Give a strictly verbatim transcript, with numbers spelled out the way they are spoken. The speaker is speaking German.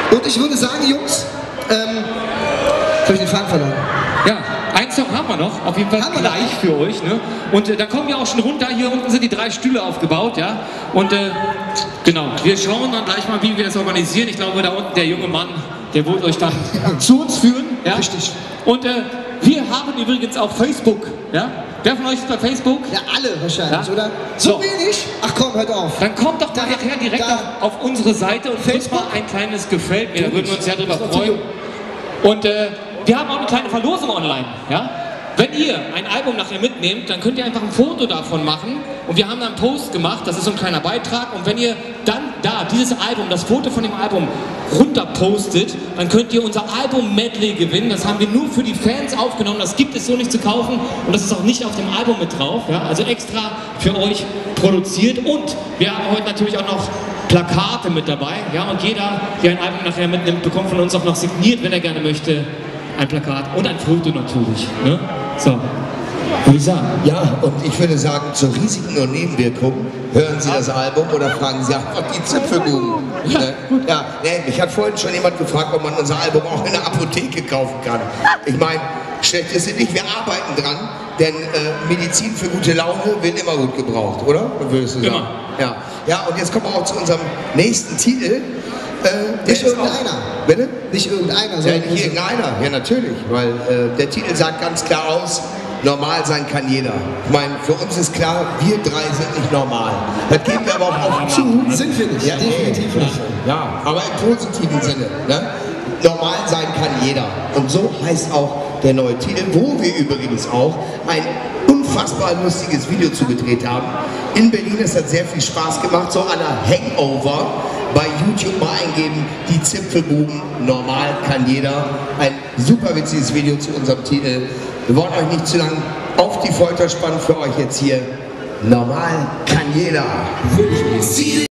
Und ich würde sagen, Jungs, ähm, habe ich den Faden verloren? Ja, einen Song haben wir noch, auf jeden Fall Haben wir gleich noch? für euch. Ne? Und äh, dann kommen wir auch schon runter. Hier unten sind die drei Stühle aufgebaut, ja. Und äh, genau, wir schauen dann gleich mal, wie wir das organisieren. Ich glaube, da unten der junge Mann, der wird euch dann zu uns führen. Ja? Richtig. Und äh, wir haben übrigens auch Facebook, ja. Wer von euch ist bei Facebook? Ja, alle wahrscheinlich, Ja? oder? So, So. wenig? Ach komm, hört auf. Dann kommt doch Da- nachher direkt da- auf, auf unsere Seite und drückt mal ein kleines Gefällt mir. Da würden wir uns sehr drüber freuen. Und äh, wir haben auch eine kleine Verlosung online. Ja? Wenn ihr ein Album nachher mitnehmt, dann könnt ihr einfach ein Foto davon machen. Und wir haben da einen Post gemacht, das ist so ein kleiner Beitrag. Und wenn ihr dann da dieses Album, das Foto von dem Album runterpostet, dann könnt ihr unser Album-Medley gewinnen. Das haben wir nur für die Fans aufgenommen. Das gibt es so nicht zu kaufen. Und das ist auch nicht auf dem Album mit drauf. Ja? Also extra für euch produziert. Und wir haben heute natürlich auch noch Plakate mit dabei. Ja? Und jeder, der ein Album nachher mitnimmt, bekommt von uns auch noch signiert, wenn er gerne möchte, ein Plakat und ein Foto natürlich. Ne? So, würde ich sagen. Ja, und ich würde sagen, zu Risiken und Nebenwirkungen, hören Sie das Album oder fragen Sie einfach die Zipfelbuben. Ja, Ne? Ja, ne, mich hat vorhin schon jemand gefragt, ob man unser Album auch in der Apotheke kaufen kann. Ich meine, schlecht ist es nicht, wir arbeiten dran, denn äh, Medizin für gute Laune wird immer gut gebraucht, oder? Würdest du sagen? Immer. Ja. Ja, und jetzt kommen wir auch zu unserem nächsten Titel. Äh, Nicht der ist auch- irgendeiner. Bitte? Nicht irgendeiner, Ja, sondern nicht irgendeiner, ja natürlich, weil äh, der Titel sagt ganz klar aus, normal sein kann jeder. Ich meine, für uns ist klar, wir drei sind nicht normal. Das geben wir aber auch offen zu. sind wir nicht. Ja, Definitiv nee. nicht. Ja, aber im positiven Sinne. Ne? Normal sein kann jeder. Und so heißt auch der neue Titel, wo wir übrigens auch ein unfassbar lustiges Video zugedreht haben. In Berlin, es hat sehr viel Spaß gemacht, so an der Hangover. Bei YouTube mal eingeben, die Zipfelbuben, normal kann jeder. Ein super witziges Video zu unserem Titel. Wir wollen euch nicht zu lange auf die Folter spannen, für euch jetzt hier. Normal kann jeder.